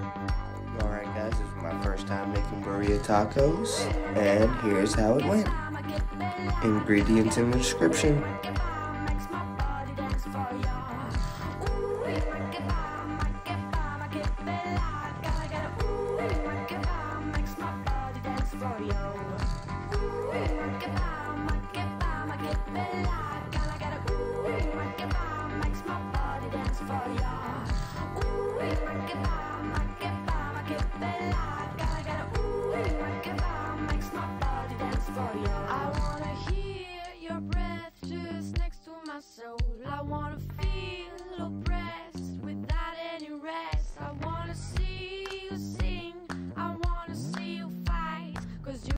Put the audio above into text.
Alright guys, this is my first time making birria tacos, and here's how it went. Ingredients in the description. For ya. Ooh,